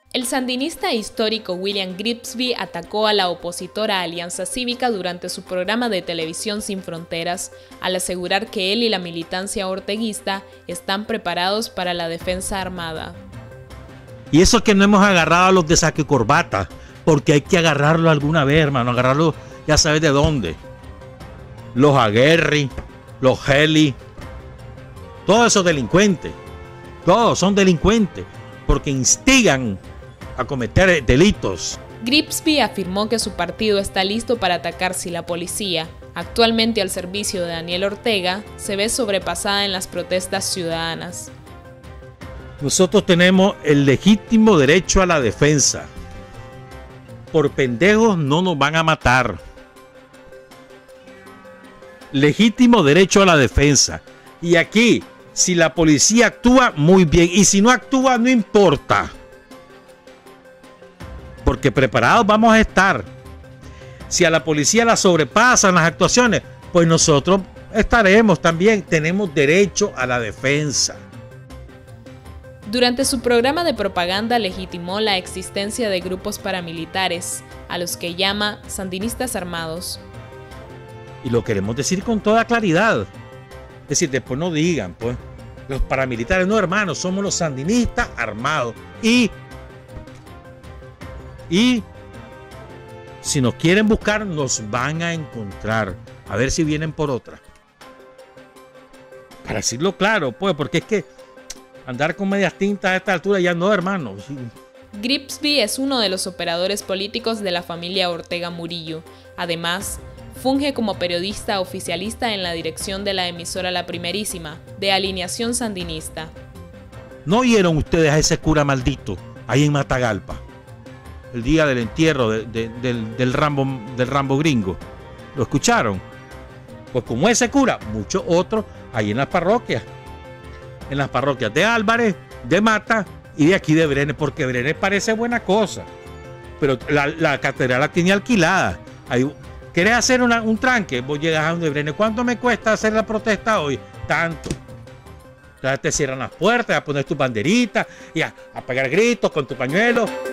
El sandinista histórico William Grigsby atacó a la opositora Alianza Cívica durante su programa de televisión Sin Fronteras, al asegurar que él y la militancia orteguista están preparados para la defensa armada. Y eso es que no hemos agarrado a los de saque y corbata, porque hay que agarrarlo alguna vez, hermano, agarrarlo ya sabes de dónde. Los Aguerri, los Heli, todos esos delincuentes, todos son delincuentes, porque instigan a cometer delitos. Grigsby afirmó que su partido está listo para atacar si la policía, actualmente al servicio de Daniel Ortega, se ve sobrepasada en las protestas ciudadanas. Nosotros tenemos el legítimo derecho a la defensa. Por pendejos no nos van a matar. Legítimo derecho a la defensa. Y aquí, si la policía actúa, muy bien. Y si no actúa, no importa. Porque preparados vamos a estar. Si a la policía la sobrepasan las actuaciones, pues nosotros estaremos también. Tenemos derecho a la defensa. Durante su programa de propaganda legitimó la existencia de grupos paramilitares, a los que llama sandinistas armados. Y lo queremos decir con toda claridad. Es decir, después no digan, pues, los paramilitares, no, hermanos, somos los sandinistas armados. Y si nos quieren buscar, nos van a encontrar. A ver si vienen por otra. Para decirlo claro, pues, porque es que andar con medias tintas a esta altura ya no, hermano. Grigsby es uno de los operadores políticos de la familia Ortega Murillo. Además, funge como periodista oficialista en la dirección de la emisora La Primerísima, de alineación sandinista. ¿No oyeron ustedes a ese cura maldito ahí en Matagalpa? El día del entierro del Rambo gringo. ¿Lo escucharon? Pues como ese cura, muchos otros ahí en las parroquias. En las parroquias de Álvarez, de Mata y de aquí de Brenes, porque Brenes parece buena cosa. Pero la catedral la tiene alquilada. ¿Querés hacer un tranque? Vos llegas a donde Brenes. ¿Cuánto me cuesta hacer la protesta hoy? Tanto. Entonces te cierran las puertas, a poner tus banderitas y a pegar gritos con tu pañuelo.